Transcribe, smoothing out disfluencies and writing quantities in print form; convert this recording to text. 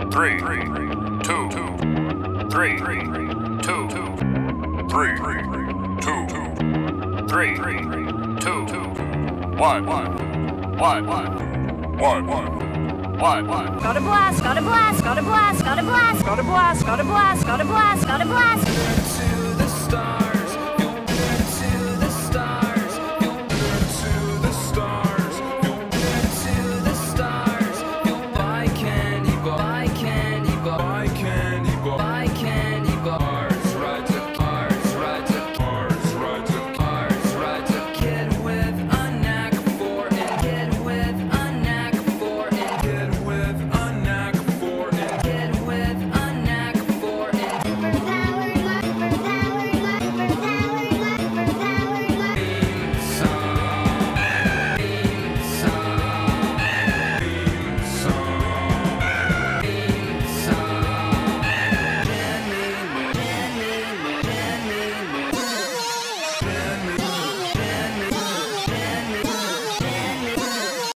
3, 2, 3, 2, 3, 2, 3, 2, 1, 1. Got a blast, got a blast, got a blast, got a blast, got a blast, got a blast, got a blast, got a blast. To the stars.